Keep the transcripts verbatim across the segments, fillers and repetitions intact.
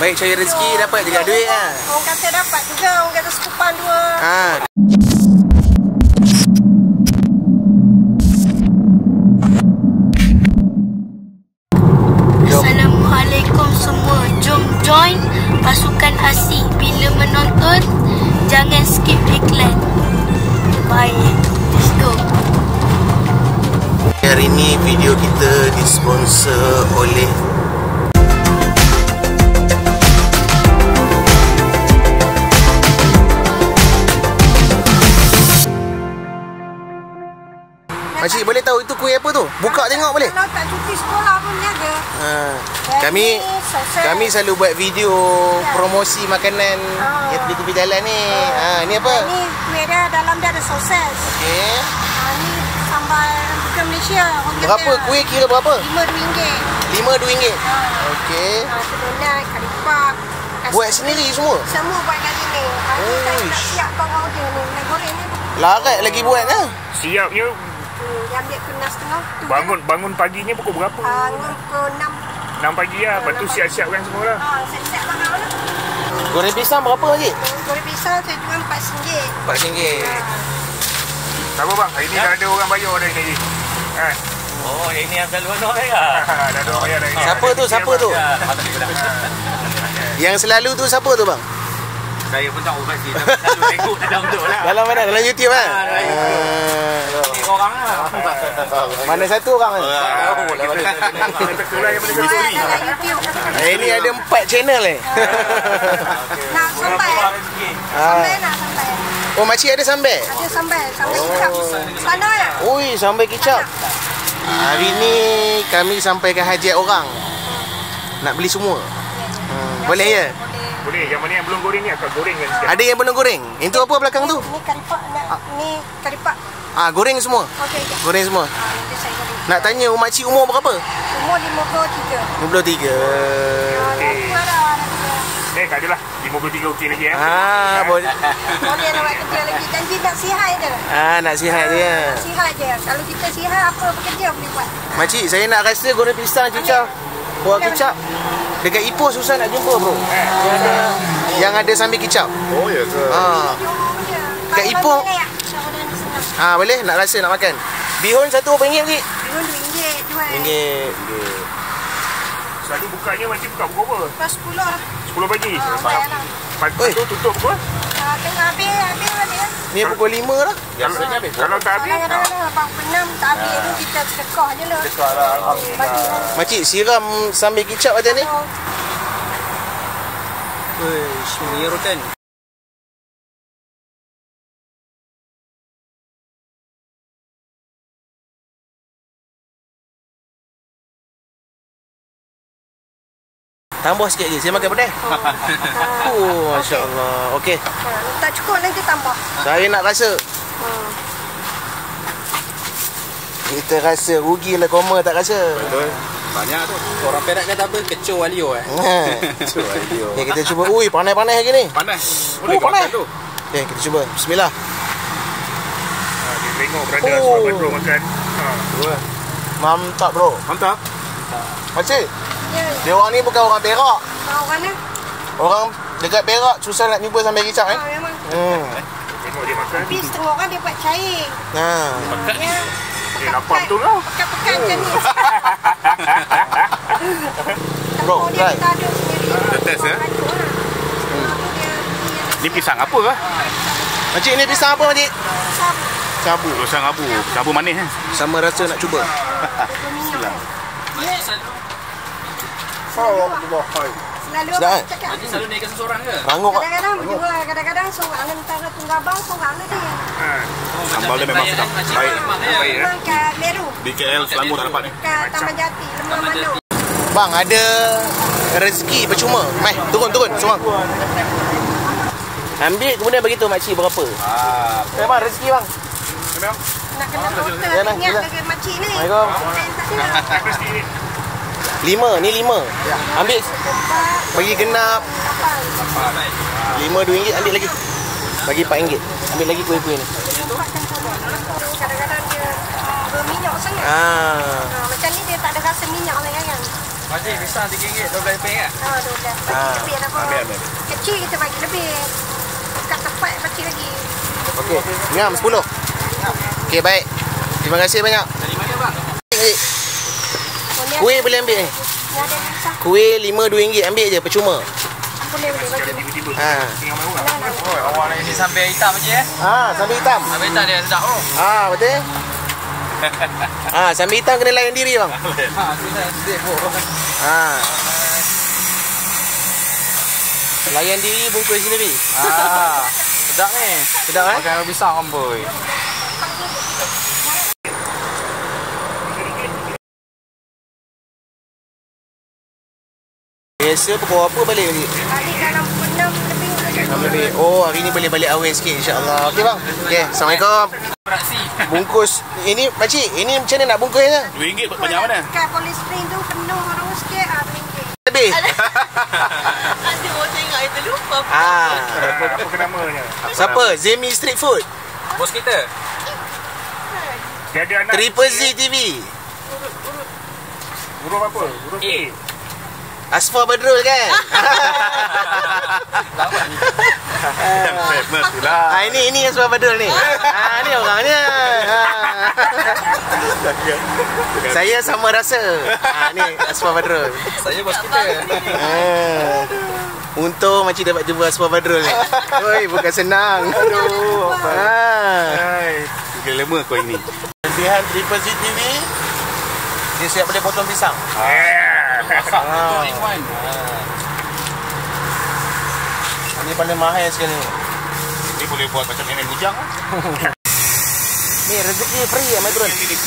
Baik cari rezeki dapat juga duit lah. Orang kata dapat juga, orang kata sekupan dua. Ha. Assalamualaikum semua. Jom join pasukan asyik. Bila menonton, jangan skip iklan. Bye. Let's go. Hari ni video kita disponsor oleh Makcik, boleh tahu itu kuih apa tu? Buka tengok boleh? Kalau tak cuti sekolah pun niaga. Ha. Kami kami selalu buat video promosi makanan ha. yang tepi-tepi jalan ni. Ha, ni apa? Ni kuih dia dalam dia ada soses. Okey. Ha, ni sambal bukan Malaysia. Berapa kuih kira berapa? lima ringgit. lima ringgit. Ha. Okey. Ha, donat, kari pak. Buat sendiri semua? Semua buat kat sini. Ha, ni tak nak siap kau order ni. Nak goreng ni. Larat lagi buat lah. Siapnya Hmm, dia ambil kena setengah tu. bangun bangun paginya pukul berapa? Bangun pukul enam. enam pagi lah. Lepas tu siap-siapkan semua lah. Ha, siap-siap bangun lah. Goreng pisang berapa Makcik? Goreng pisang saya jual empat ringgit. empat ringgit. Tak apa bang, hari ni dah ada orang bayar dah ni. Kan? Oh, yang ni Abdul Wano ya? Dah ada orang bayar dah ni. Siapa tu? Siapa tu? Yang selalu tu siapa tu bang? Saya pun tak ubah sih, tapi selalu tengok dalam tu lah. Dalam mana? Dalam YouTube kan? Ha, dalam YouTube. Ni orang lah. Mana satu orang kan? Betul lah yang boleh Jual beli. dalam YouTube. Eh, ini ada empat channel eh. Nak sambal? Sambal nak sambal. Oh, makcik ada sambal? Ada sambal. Sambal kicap. Sana ya? Ui, sambal kicap. Hari ni kami sampaikan hajat orang. Nak beli semua. Hmm, boleh ya? Boleh, yang mana yang belum goreng ni akan goreng kan sikit. Ada yang belum goreng? Itu apa belakang tu? Ni karipak. Nak, ni karipak. Ah, goreng semua? Okey, okey. Goreng semua? Ha, nanti saya goreng. Nak tanya makcik umur berapa? Umur lima puluh tiga. lima puluh tiga. Okey. Ada. Eh, tak adalah. lima puluh tiga okey lagi eh. Ah, boleh. Boleh nak buat kerja lagi. Janji nak sihat je. Ah, nak sihat dia. Sihat je. Kalau kita sihat, apa bekerja boleh buat. Makcik, saya nak rasa goreng pisang kicap. Kuah kicap. Dekat Ipoh susah nak jumpa bro. Yang ada, yang ada sambal kicap. Oh, ya ke? Ha. Kat Ipoh. Ah, boleh nak rasa nak makan. Bihun satu berapa ringgit Makcik? Bihun ringgit jual. Ringgit. Selalu bukanya macam buka pukul berapa? Lepas sepuluh lah. sepuluh pagi. Ah, baik lah. Lepas tu tutup pukul? Ah, tengah habis, habis habis. Ni pukul lima lah. Biasanya habis. Kalau tak habis, Kadang-kadang abang enam tak habis tu kita sedekah je lah. Sedekah lah, Alhamdulillah. Makcik siram sambal kicap atas ni. Uish, menyerukan. Tambah sikit lagi. Saya makan pedas. Oh, masya-Allah. Okey. Ha, tak cukup nanti tambah. Saya nak rasa. Hmm. Kita rasa rugilah koma tak rasa. Betul. Banyak tu. Orang Perak kata apa? Kecoh walio eh. Ha. Kecoh walio. Okay, kita cuba. Ui, panas-panas lagi ni. Panas. Oh, panas. tu. Okay, kita cuba. Bismillah. ha, dia tengok berada Oh. sebab bro makan. Ha. Mantap bro. Mantap. Makcik, Ya, dia orang ni bukan orang Perak. tahu kan eh? Orang dekat Perak susah nak jumpa sambal kicap eh. Ha, memang. Hmm. Tengok dia makan. Tapi setengah orang dia buat cair. Ha. Ya. Eh, nampak betul lah. Pekat-pekat macam ni. Bro, Tempur dia try. kita ada sendiri. Kita test, ya? Kacau lah. Ha, tu dia. Ni pisang apa ah? Makcik, ni pisang apa makcik? Sabu. Cabu. Pisang abu. Cabu manis eh. Sama rasa nak cuba. Berminyak. Ya. Oh, Selalu Sedap, abang eh? cakap. Selalu naikkan seseorang ke? Rangup tak? Kadang-kadang berdua, kadang-kadang seorang antara tunggal abang, seorang dia. Ha. Sambal dia memang sedap. Baik. Baik eh. Memang kat Meru, Di K L Selangor tak dapat ni. kat Taman Jati, Lemah Mano. Bang, ada rezeki percuma. Mai, turun, turun. Semua. Ambil kemudian bagi tahu makcik berapa. Ah, Eh, bang, rezeki bang. Nak kena total Ya, nah, minyak ya. dengan makcik ni. Assalamualaikum. Tak kena. Lima, ni lima. Ambil bagi genap. Lima dua ringgit, ambil lagi. Bagi empat ringgit. Ambil lagi kuih-kuih ni. Kadang-kadang dia berminyak sangat. Ah. Ha, macam ni dia tak ada rasa minyak lah kan. Makcik, pisang tiga ringgit, dua belas peng kan? Ah, dua belas. Bagi Ah. lebih lah, Ambil, bos. ambil. Kecil kita bagi lebih. Kat tempat bagi lagi. Okey. Ngam sepuluh. Okey, baik. Terima kasih banyak. Dari mana bang? Eh, Oh, ni Kuih ada- boleh ambil ni. Ni ada pisang. Kuih lima dua ringgit ambil je percuma. Boleh, boleh bagi ni. Tiba-tiba Ha. tinggal mahu lah. Alah, alah. Oh, awak nak ini sampai hitam makcik eh? Ah, sambil hitam. Sampai hitam dia sedap oh. Ah, betul? Ah, sambil hitam kena layan diri bang. Ha, tu dah sedap oh. Ah. Layan diri bungkus sendiri. Ah, sedap ni. Sedap eh? Makan pisang amboi. Biasa pukul apa balik ni? Balik dalam enam lebih. enam lebih. Oh, hari ni boleh balik awal sikit insya-Allah. Okey bang. Okey, Assalamualaikum. Beraksi. Bungkus ini makcik, ini macam mana nak bungkusnya? dua ringgit banyak mana? Kat Police Spring tu penuh orang sikit. Ah, ringgit. Lebih. Ada orang tengok itu lupa. Ah. Apa, apa ke namanya? Siapa? Zemi Street Food. Bos kita. Dia ada anak. Triple Z T V. Huruf apa? Huruf A. Asfar Badrul kan? Famous pula. Ah, ini ini Asfar Badrul ni. Ah, ni orangnya. Ah. Saya sama rasa. Ah, ni Asfar Badrul. Saya bos kita. Ah. Untung makcik dapat jumpa Asfar Badrul ni. Oi, bukan senang. Aduh. Ah. Hai. Tiga lama kau ini. Kelebihan Triple Z T V, dia siap boleh potong pisang. Masak Ah. tu Ikhwan. Ini paling mahal sekali. Ini boleh buat macam nenek bujang lah. Ni rezeki free ya, Madrun.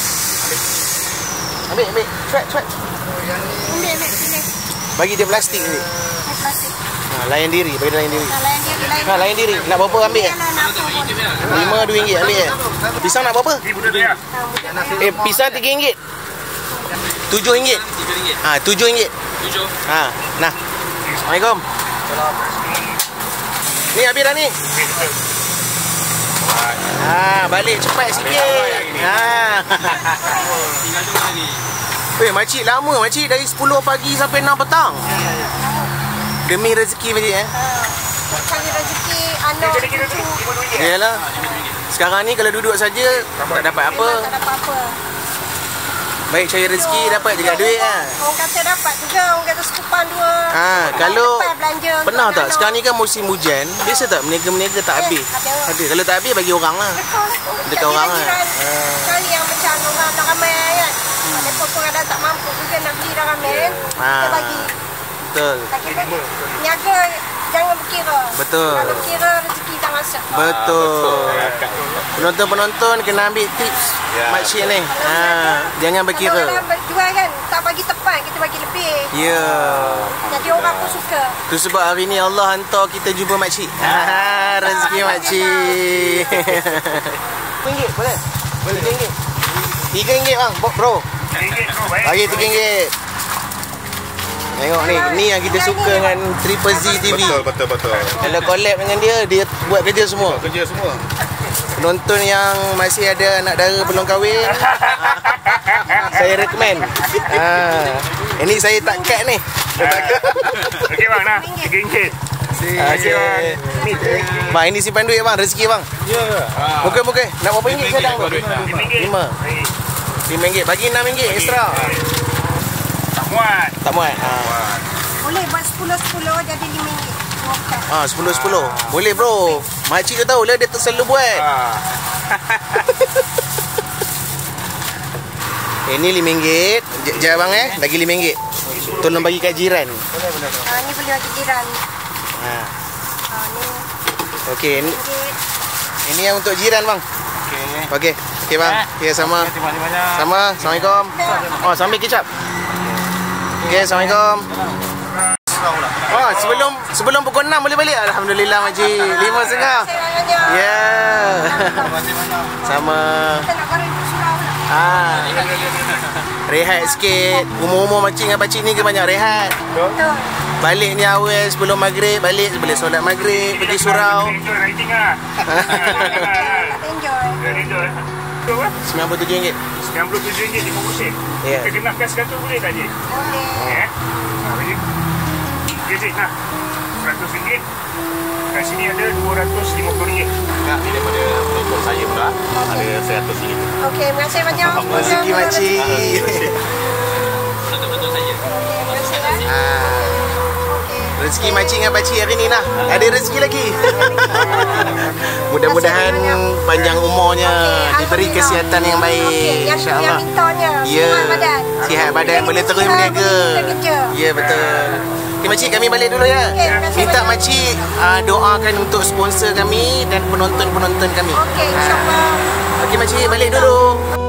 Ambil, ambil. Cuat, cuat. Ambil, ambil sini. Bagi dia plastik ni. Ambil plastik. Ha, layan diri, bagi dia layan diri. Nah, layan dia, layan Ha, layan diri. Nak berapa ambil? dia. Nak apa pun. Lima dua ringgit ambil ya. Pisang nak berapa? Ini budak dia. Eh, pisang tiga ringgit. Tujuh ringgit. Tiga ringgit. Ha, tujuh ringgit. Tujuh. Ha, nah. Assalamualaikum. Ni habis dah ni. Ha, balik cepat sikit. Ha. Tinggal tu mana ni? Eh, makcik lama makcik dari sepuluh pagi sampai enam petang. Demi rezeki makcik eh. Cari rezeki anak cucu. Yalah. Sekarang ni kalau duduk saja tak dapat apa. Memang tak dapat apa. Baik cari rezeki dapat juga duit lah. Orang kata dapat juga, orang kata sekupan dua. Ha, kalau Dapat belanja untuk pernah tak anak-anak. sekarang ni kan musim hujan, biasa tak meniaga-meniaga tak habis. ada. Ada. Kalau tak habis bagi orang lah. Dekat orang lah. Cari yang macam orang nak ramai kan. Mereka pun kadang tak mampu juga nak beli dah ramai kan. Kita Ah. bagi. Betul. Tapi niaga jangan berkira. Betul. Kalau berkira rezeki tak masuk. Betul. Penonton-penonton kena ambil tips makcik ni. Ha, jangan berkira. Kalau orang jual kan, tak bagi tepat, kita bagi lebih. Ya. Jadi orang pun suka. Tu sebab hari ni Allah hantar kita jumpa makcik. Ha, rezeki makcik. Ringgit boleh? Boleh. Tiga ringgit. Tiga ringgit bang, bro. Ringgit tu baik. Bagi tiga ringgit. Tengok ni, ni yang kita suka dengan Triple Z T V. Betul, betul, betul. Kalau collab dengan dia, dia buat kerja semua. Kerja semua. Penonton yang masih ada anak dara belum kahwin, saya recommend. Ha, ini saya tak cut ni. Okey bang, nah. Tiga ringgit. Okey. Bang, ini simpan duit bang, rezeki bang. Ya. Okey-okey. Nak berapa ringgit sedang tu? Lima. Lima ringgit. Bagi enam ringgit extra. Tak muat. Tak muat. Ha. Boleh buat sepuluh-sepuluh jadi lima ringgit. Bukan. Ha, sepuluh sepuluh. Boleh bro. Makcik tu tahu lah dia tak selalu buat. Ah. Eh, ni lima ringgit. Sekejap bang eh. Bagi lima ringgit. Tolong bagi kat jiran. Ah, ni boleh bagi jiran. Ha. Ah, ni Okey, ni, ringgit. ini yang untuk jiran bang. Okey. Okey. Okey bang. Okey sama. Terima kasih banyak. Sama. Assalamualaikum. Oh, sambil kicap. Okey, Assalamualaikum. Oh, sebelum sebelum pukul enam boleh balik. Alhamdulillah makcik. Lima setengah. Saya Ya. Yeah. Sama. Kita nak goreng surau lah. Ah. Rehat sikit. Umur-umur makcik dengan pakcik ni ke banyak rehat. Betul. Balik ni awal sebelum maghrib. Balik boleh solat maghrib. Pergi surau. Enjoy riding lah. Tak enjoy. Enjoy. Tu apa? sembilan puluh tujuh ringgit. sembilan puluh tujuh ringgit lima puluh sen. Ya. Kita genapkan seratus boleh tak, Cik? Boleh. Ya. Ha, boleh. Okey, Cik. Nah. seratus ringgit. Kat sini ada dua ratus lima puluh ringgit. Kak, ni daripada penonton saya pula. Ada seratus ringgit. Okey, terima kasih banyak. Rezeki makcik. Penonton-penonton saya. Terima kasih ya. Ah, Okey. rezeki makcik dengan pakcik hari ni lah. Ada rezeki lagi. Mudah-mudahan panjang umurnya, Okey, diberi Alhamdulillah. kesihatan yang baik, Okey, yang insya-Allah. yang mintanya. Ya, Sihat badan. sihat badan boleh terus Kita berniaga. kita kerja. Ya, betul. Okey makcik, kami balik dulu ya. Okey, terima kasih Minta banyak. makcik uh, doakan untuk sponsor kami dan penonton-penonton kami. Okey, insya-Allah. Okey makcik, balik dulu.